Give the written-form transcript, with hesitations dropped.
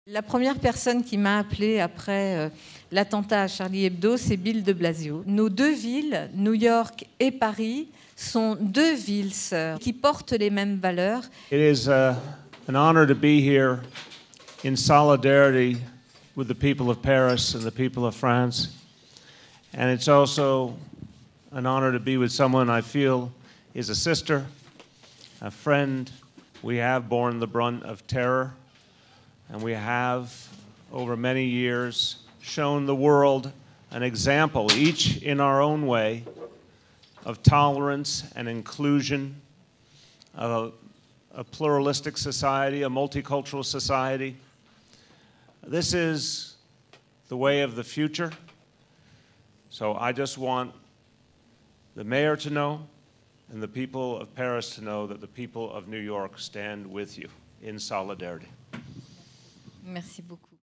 La première personne qui m'a appelée après l'attentat à Charlie Hebdo, c'est Bill de Blasio. Nos deux villes, New York et Paris, sont deux villes sœurs qui portent les mêmes valeurs. It is an honor to be here in solidarity with the people of Paris and the people of France. And it's also an honor to be with someone I feel is a sister, a friend. We have borne the brunt of terror. And we have, over many years, shown the world an example, each in our own way, of tolerance and inclusion, of a pluralistic society, a multicultural society. This is the way of the future. So I just want the mayor to know and the people of Paris to know that the people of New York stand with you in solidarity. Merci beaucoup.